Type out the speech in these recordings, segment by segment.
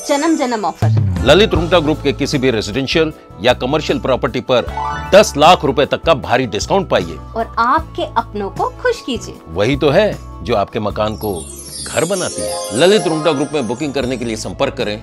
जन्म जन्म offer. Lalit Rungta group के किसी भी रेजिडेंशियल या कमर्शियल प्रॉपर्टी पर 10 लाख रुपए तक का भारी डिस्काउंट पाइए और आपके अपनों को खुश कीजिए। वही तो है जो आपके मकान को घर बनाती है। ललित रुंगटा ग्रुप में बुकिंग करने के लिए संपर्क करें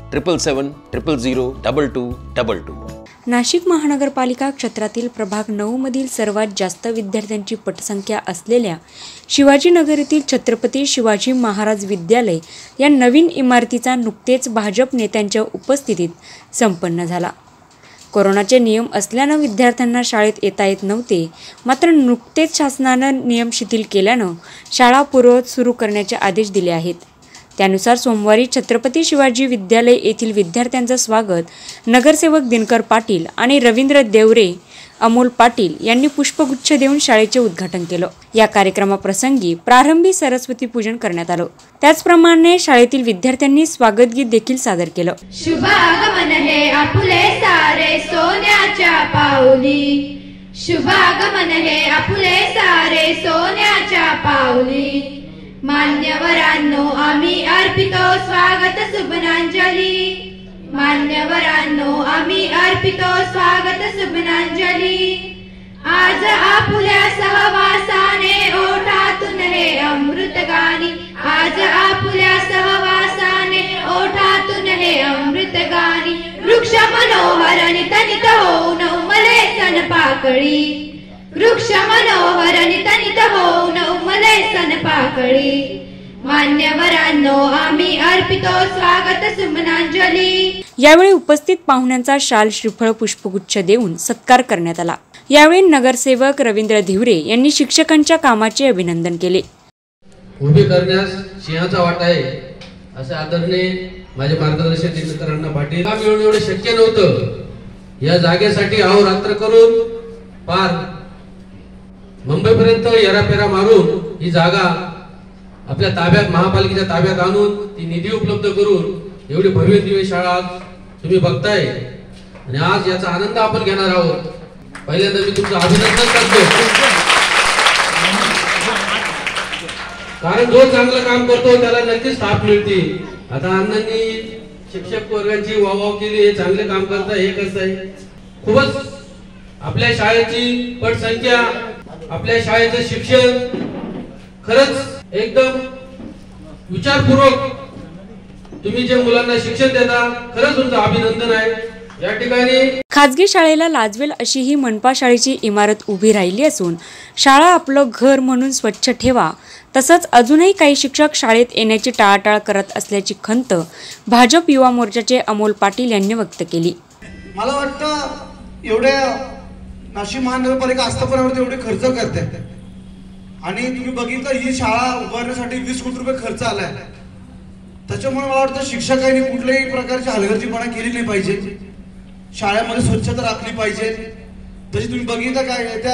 7770022222। नाशिक महानगरपालिका क्षेत्रातील प्रभाग 9 मधील सर्वात जास्त विद्यार्थ्यांची पटसंख्या असलेल्या शिवाजीनगर येथील छत्रपती शिवाजी महाराज विद्यालय या नवीन इमारतीचा नुकतेच भाजप नेत्यांच्या उपस्थितीत संपन्न झाला। कोरोनाचे नियम असल्याने विद्यार्थ्यांना शाळेत येता येत नव्हते, मात्र नुकतेच शासनाने नियम शिथिल केल्याने शाळा पूर्ववत सुरू करण्याचे आदेश दिले आहेत। त्यानुसार सोमवारी छत्रपती शिवाजी विद्यालय येथील विद्यार्थ्यांचे स्वागत नगरसेवक दिनकर पाटील आणि रवींद्र देवरे अमोल पाटील यांनी पुष्पगुच्छ देऊन शाळेचे उद्घाटन केले। या कार्यक्रमाप्रसंगी प्रारंभी सरस्वती पूजन करण्यात आले। त्याचप्रमाणे शाळेतील विद्यार्थ्यांनी स्वागत गीत देखील सादर केले। शुभ आगमन हे आपुले सारे सोन्याच्या पाऊली, शुभ आगमन हे आपुले सारे सोन्याच्या पाऊली। मान्यवरांनो आम्ही अर्पितो स्वागत सुमनांजली, मान्यवरांनो आम्ही अर्पितो स्वागत सुमनांजली। आज आपुल्या सहवासाने ओठातून हे अमृत गाणी, आज आपुल्या सहवासाने ओठातून हे अमृत गाणी। वृक्ष मनोहर नितनित होऊन उमले सनपाकळी, वृक्ष मनोहर नितनित होऊन उमले सनपाकळी। मान्यवरांनो आम्ही अर्पितो स्वागत सुमनांजली। यावेळी उपस्थित पाहुण्यांचा शाल श्रीफळ पुष्पगुच्छ देऊन सत्कार करण्यात आला। यावेळी नगरसेवक रवींद्र धिवरे यांनी शिक्षकांच्या कामाचे अभिनंदन केले। उभे करण्यास सिंहाचा वाटा आहे असे आदरणीय माझे मार्गदर्शक दिनकरांना पाटील मिळून एवढे शक्य नव्हतं। या जागेसाठी अहोरात्र करून पार मुंबईपर्यंत येरापेरा मारून ही जागा आपल्या ताब्यात महापालिकेच्या ताब्यात आणून ती निधी उपलब्ध करून एवढी भव्य दिव्य शाळा तुम्ही बघताय आणि आज याचा आनंद आपण घेणार आहोत। पहिल्यांदा मी तुमचं अभिनंदन करतो, कारण जो चांगलं काम करतो त्याला नक्कीच स्थाप मिळते। आता अण्णांनी शिक्षक वर्गाची वाहवाह केली, हे चांगले काम करताय, हे कसं आहे खूपच आपल्या शाळेची पटसंख्या, आपल्या शाळेचं शिक्षण खरंच एकदम विचारपूर्वक तुम्ही जे मुलांना शिक्षण देता, खरंच तुमचं अभिनंदन आहे। या ठिकाणी खाजगी शाळेला लाजवेल अशी ही मनपा शाळेची इमारत उभी राहिली असून शाळा आपलं घर म्हणून स्वच्छ ठेवा, तसंच अजूनही काही शिक्षक शाळेत येण्याची टाळाटाळ करत असल्याची खंत भाजप युवा मोर्चाचे अमोल पाटील यांनी व्यक्त केली। मला वाटतं एवढ्या नाशिक महानगरपालिका आस्थापनावर एवढे खर्च करते आणि तुम्ही बघितलं ही शाळा उभारण्यासाठी 20 कोटी रुपये खर्च आलाय। त्याच्यामुळे मला वाटतं शिक्षकांनी कुठल्याही प्रकारची हलगर्जीपणा केली नाही पाहिजे, शाळेमध्ये स्वच्छता राखली पाहिजे। तशी तुम्ही बघितलं काय त्या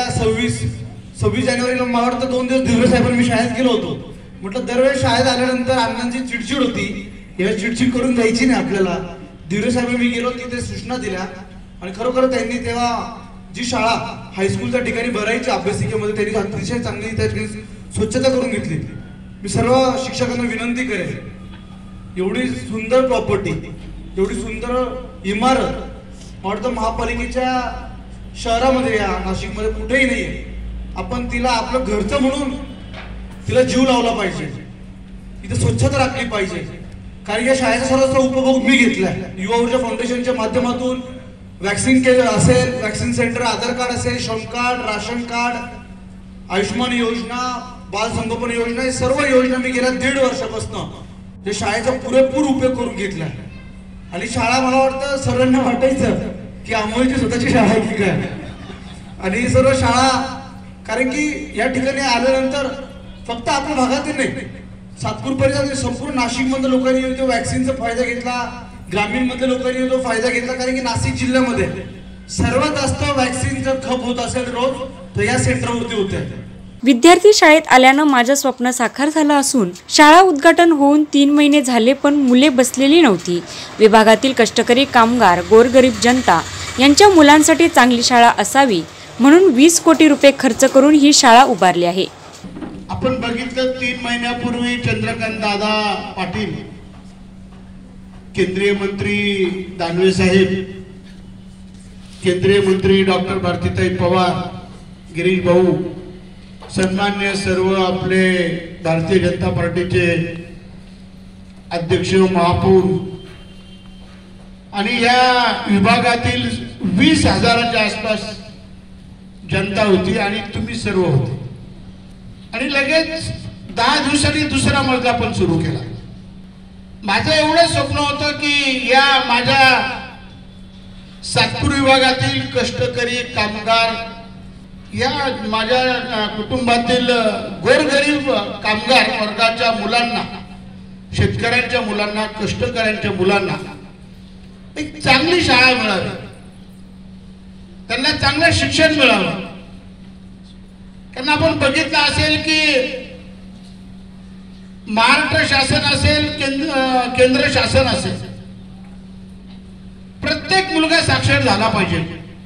26 जानेवारीला मला वाटतं 2 दिवस धिवरे साहेबांनी मी शाळेत गेलो होतो। म्हटलं दरवेळेस शाळेत आल्यानंतर अण्णांची चिडचिड होती, या चिडचिड करून द्यायची नाही आपल्याला। धिवरे साहेब मी गेलो तिथे सूचना दिल्या आणि खरोखर त्यांनी तेव्हा जी शाळा हायस्कूलच्या ठिकाणी भरायची अभ्यासिकेमध्ये त्यांनी अतिशय चांगली त्या ठिकाणी स्वच्छता करून घेतली। मी सर्व शिक्षकांना विनंती करेन, एवढी सुंदर प्रॉपर्टी, एवढी सुंदर इमारत वाटतं महापालिकेच्या शहरामध्ये या नाशिकमध्ये कुठेही नाहीये। आपण तिला आपलं घरचं म्हणून तिला जीव लावला पाहिजे, इथे स्वच्छता राखली पाहिजे। कारण या शाळेचा सर्वस्व उपभोग मी घेतलाय युवा ऊर्जा फाउंडेशनच्या माध्यमातून। वॅक्सिन केंद्र असेल, वॅक्सिन सेंटर, आधार कार्ड असेल, श्रम कार्ड, राशन कार्ड, आयुष्मान योजना, बाल संगोपन योजना, हे सर्व योजना मी गेल्या 1.5 वर्षापासून जे शाळेचा पुरेपूर उपयोग करून घेतला। आणि शाळा मला वाटतं सर्वांना वाटायचं की अमोलची स्वतःची शाळा आहे की काय, आणि सर्व शाळा कारण की या ठिकाणी आल्यानंतर फक्त आपल्या भागातील नाही, सातपूर परिसरातील संपूर्ण नाशिकमधल्या लोकांनी तो वॅक्सिनचा फायदा घेतला, ग्रामीण मधल्या लोकांनी तो फायदा घेतला। कारण की नाशिक जिल्ह्यामध्ये सर्वात जास्त वॅक्सिनचा खप होत असेल रोज तर या सेंटरवरती होते। विद्यार्थी शाळेत आल्यानं माझं स्वप्न साकार झालं असून शाळा उद्घाटन होऊन 3 महिने झाले पण मुले बसलेली नव्हती। विभागातील कष्टकरी कामगार, गोरगरीब जनता यांच्या मुलांसाठी चांगली शाळा असावी म्हणून 20 कोटी रुपये खर्च करून ही शाळा उभारली आहे। आपण बघितलं 3 महिन्यापूर्वी चंद्रकांत दादा पाटील केंद्रीय मंत्री दानवे साहेब, केंद्रीय मंत्री डॉक्टर भारतीताई पवार, गिरीश भाऊ, सन्मान्य सर्व आपले भारतीय जनता पार्टीचे अध्यक्ष, महापौर आणि या विभागातील 20,000च्या आसपास जनता होती आणि तुम्ही सर्व होते. आणि लगेच 10 दिवसांनी दुसरा मजला पण सुरू केला. माझं एवढं स्वप्न होतं की या माझ्या सातपूर विभागातील कष्टकरी कामगार, या माझ्या कुटुंबातील गोरगरीब कामगार वर्गाच्या मुलांना, शेतकऱ्यांच्या मुलांना, कष्टकऱ्यांच्या मुलांना एक चांगली शाळा मिळावी, त्यांना चांगलं शिक्षण मिळावं. कारण आपण बघितलं असेल की महाराष्ट्र शासन असेल, केंद्र शासन असेल, प्रत्येक मुलगा साक्षर झाला पाहिजे,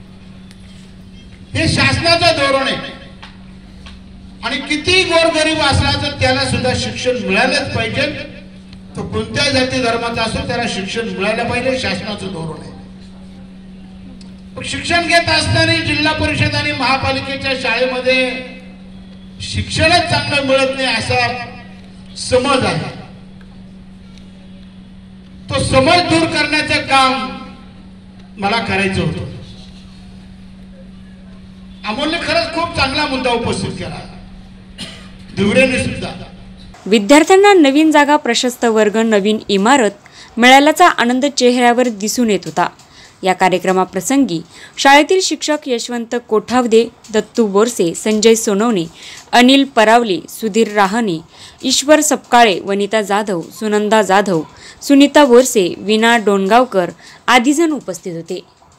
हे शासनाचं धोरण आहे. आणि किती गोरगरीब असला तर त्याला सुद्धा शिक्षण मिळालंच पाहिजे. तो कोणत्या जाती धर्माचा असो त्याला शिक्षण मिळालं पाहिजे, शासनाचं धोरण आहे. शिक्षण घेत असताना जिल्हा परिषद आणि महापालिकेच्या शाळेमध्ये शिक्षणच चांगलं मिळत नाही असा समज आहे. तो समज दूर करण्याचं काम मला करायचं होतं. अमोलने खरंच खूप चांगला मुद्दा उपस्थित केला, दिवरेने सुद्धा. विद्यार्थ्यांना नवीन जागा, प्रशस्त वर्ग, नवीन इमारत मिळाल्याचा आनंद चेहऱ्यावर दिसून येत होता. या कार्यक्रमाप्रसंगी शाळेतील शिक्षक यशवंत कोठावदे, दत्तू बोरसे, संजय सोनवणे, अनिल परावले, सुधीर राहणे, ईश्वर सपकाळे, वनिता जाधव, सुनंदा जाधव, सुनीता बोरसे, विना डोणगावकर आदी जण उपस्थित होते.